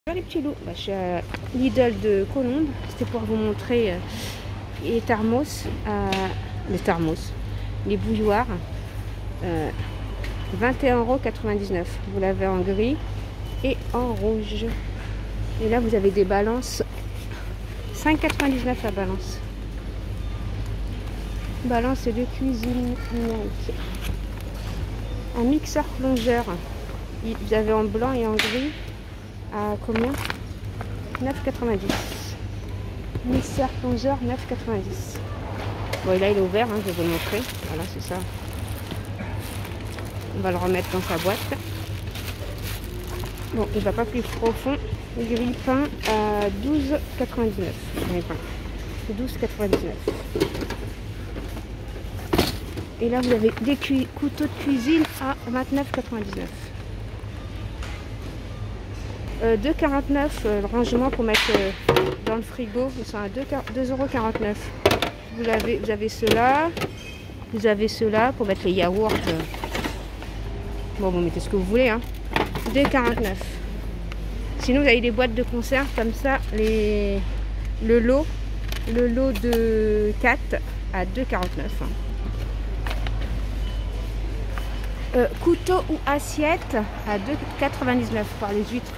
Les petits loups, je suis à Lidl de Colombes. C'était pour vous montrer les thermos, les bouilloires, 21,99 €. Vous l'avez en gris et en rouge. Et là vous avez des balances, 5,99 € la balance. Balance de cuisine numérique. Un mixeur plongeur, vous avez en blanc et en gris. À combien? 9,90 €. Mixeur plongeur 9,90 €. Bon, là il est ouvert, je vais vous le montrer. Voilà, c'est ça. On va le remettre dans sa boîte. Bon, il va pas plus profond. Le grille-pain à 12,99 €. 12,99 €. Et là vous avez des couteaux de cuisine à 29,99 €. 2,49 € le rangement pour mettre dans le frigo. Ils sont à 2,49 €. Vous avez ceux-là. Vous avez ceux-là pour mettre les yaourts. Bon, vous mettez ce que vous voulez. 2,49 €. Sinon, vous avez des boîtes de conserve comme ça. Le lot de 4 à 2,49 €. Couteau ou assiette à 2,99 € pour les huîtres.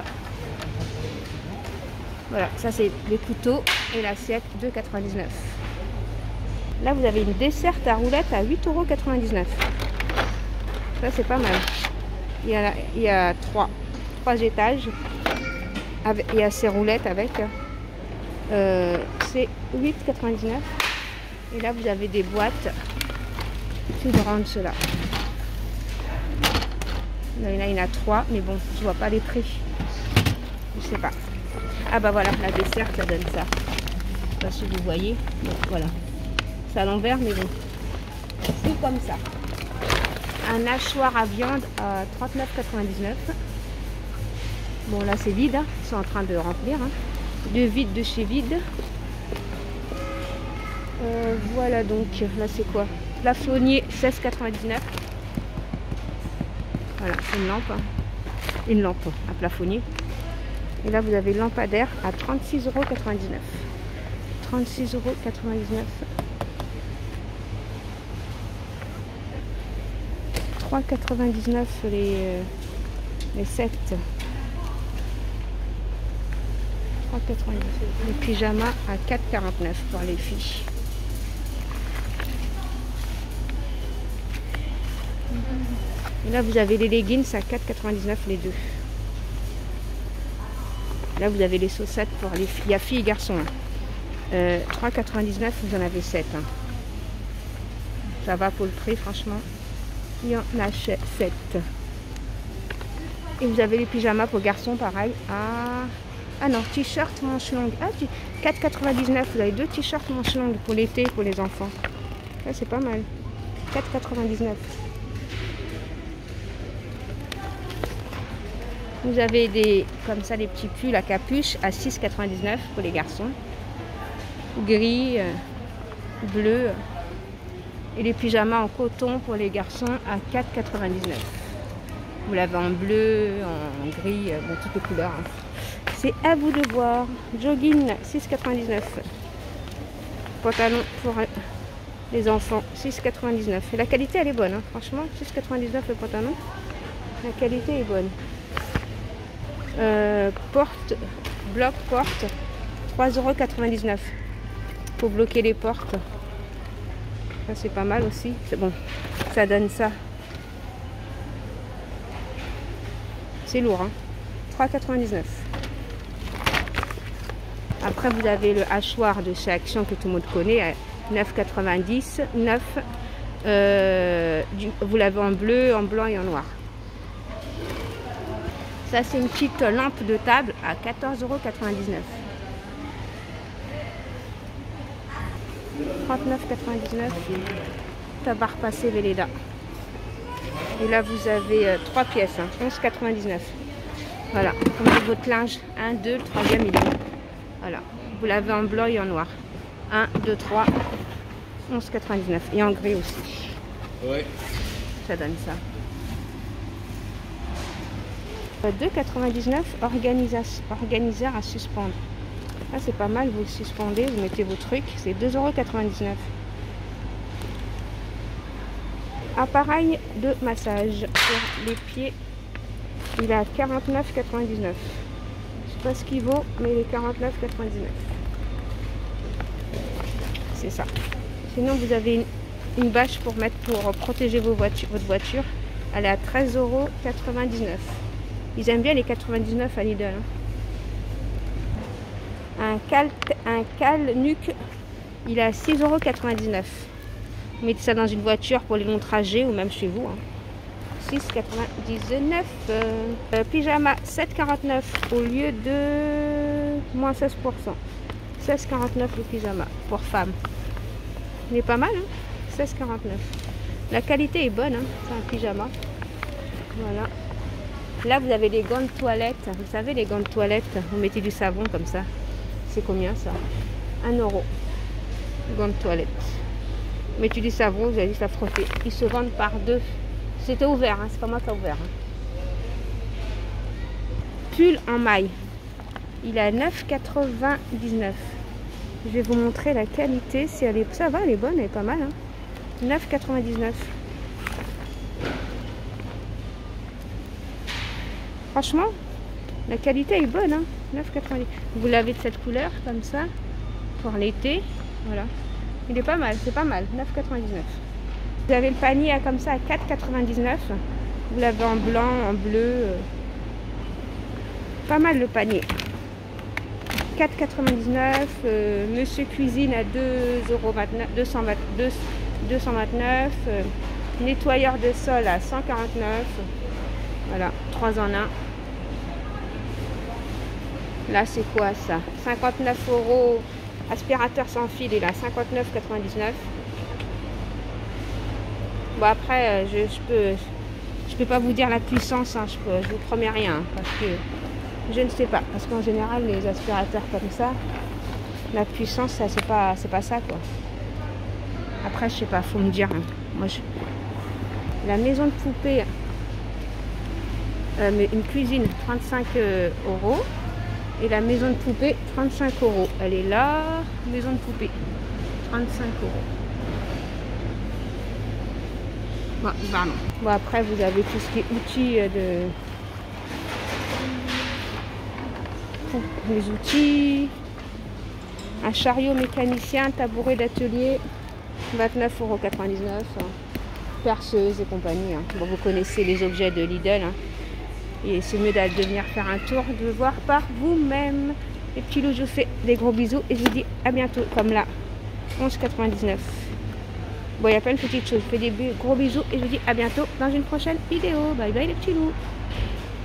Voilà, ça c'est les couteaux et l'assiette 2,99 €. Là vous avez une desserte à roulettes à 8,99 €. Ça c'est pas mal. Il y a trois étages. Il y a ces roulettes avec. C'est 8,99 €. Et là vous avez des boîtes plus grandes, ceux-là. Là il y en a 3, mais bon, je vois pas les prix. Je sais pas. Ah bah voilà, la desserte, ça donne ça. Je sais pas si vous voyez. Donc voilà. C'est à l'envers, mais bon. C'est comme ça. Un hachoir à viande à 39,99 €. Bon là c'est vide, ils sont en train de remplir. De vide de chez vide. Voilà donc, là c'est quoi? Plafonnier 16,99 €. Voilà, c'est une lampe. Une lampe à plafonnier. Et là, vous avez lampadaire à 36,99 €. 36,99 €. 3,99 € les sets. 3,99 €. Les pyjamas à 4,49 € pour les filles. Et là, vous avez les leggings à 4,99 € les deux. Là, vous avez les chaussettes pour les filles. Il y a filles et garçons. 3,99 €, vous en avez 7. Ça va pour le prix, franchement. Il y en a 7. Et vous avez les pyjamas pour garçons, pareil. Ah non, t-shirt manche longue. 4,99 €. Vous avez 2 t-shirts manche longue pour l'été, pour les enfants. Là, c'est pas mal. 4,99 €. Vous avez comme ça des petits pulls à capuche à 6,99 € pour les garçons. Gris, bleu. Et les pyjamas en coton pour les garçons à 4,99 €. Vous l'avez en bleu, en gris, bon, toutes les couleurs. C'est à vous de voir. Jogging 6,99 €. Pantalon pour les enfants 6,99 €. Et la qualité elle est bonne, franchement. 6,99 € le pantalon. La qualité est bonne. Bloc porte 3,99 € pour bloquer les portes. Ça c'est pas mal aussi. C'est bon, ça donne ça. C'est lourd, 3,99 €. Après vous avez le hachoir de chez Action que tout le monde connaît à 9,90 €. 9. Vous l'avez en bleu, en blanc et en noir. Ça, c'est une petite lampe de table à 14,99 €. 39,99 €. Tabac repassé Velleda. Et là, vous avez 3 pièces, 11,99 €. Voilà, vous mettez votre linge. 1, 2, le troisième, il est. Voilà, vous l'avez en blanc et en noir. 1, 2, 3, 11,99 €. Et en gris aussi. Ouais. Ça donne ça. 2,99 organiseur à suspendre. Ah, c'est pas mal, vous le suspendez, vous mettez vos trucs, c'est 2,99 €. Appareil de massage pour les pieds, il est à 49,99 €. Je sais pas ce qu'il vaut, mais il est 49,99 €. C'est ça. Sinon, vous avez une bâche pour protéger votre voiture. Elle est à 13,99 €. Ils aiment bien les 99 à Lidl. Un cale nuque, il est à 6,99 €. Vous mettez ça dans une voiture pour les longs trajets ou même chez vous. 6,99 €. Pyjama 7,49 € au lieu de moins 16%. 16,49 € le pyjama pour femmes. Il est pas mal, hein, 16,49 €. La qualité est bonne, hein, c'est un pyjama. Voilà. Là, vous avez les gants de toilette. Vous savez, les gants de toilette, vous mettez du savon comme ça. C'est combien ça? 1 €. Gants de toilette. Vous mettez du savon, vous avez juste à frotter. Ils se vendent par 2. C'était ouvert, hein, c'est pas moi qui ai ouvert. Hein. Pull en maille. Il est à 9,99 €. Je vais vous montrer la qualité. Si elle est, ça va, elle est bonne, elle est pas mal. Hein. 9,99 €. Franchement, la qualité est bonne. Hein. 9,99 €. Vous l'avez de cette couleur, comme ça, pour l'été. Voilà. Il est pas mal, c'est pas mal. 9,99 €. Vous avez le panier comme ça à 4,99 €. Vous l'avez en blanc, en bleu. Pas mal le panier. 4,99 €. Monsieur Cuisine à 229 €. Nettoyeur de sol à 149 €. Voilà, 3 en 1. Là, c'est quoi ça? 59 €. Aspirateur sans fil, il est à 59,99 €. Bon, après, je peux pas vous dire la puissance, hein, je vous promets rien, hein, parce que je ne sais pas. Parce qu'en général, les aspirateurs comme ça, la puissance, ça, c'est pas ça, quoi. Après, je sais pas, faut me dire. Hein. Moi, la maison de poupée, mais une cuisine, 35 €. Et la maison de poupée, 35 €. Elle est là, maison de poupée, 35 €. Bon, pardon. Bon, après, vous avez tout ce qui est outils les outils, un chariot mécanicien, tabouret d'atelier, 29,99 €. Perceuse et compagnie. Hein. Bon, vous connaissez les objets de Lidl. Hein. Et c'est mieux d'aller venir faire un tour, de voir par vous-même. Les petits loups, je vous fais des gros bisous et je vous dis à bientôt. Comme là, 11,99 €. Bon, il y a plein de petites choses. Je fais des gros bisous et je vous dis à bientôt dans une prochaine vidéo. Bye bye les petits loups.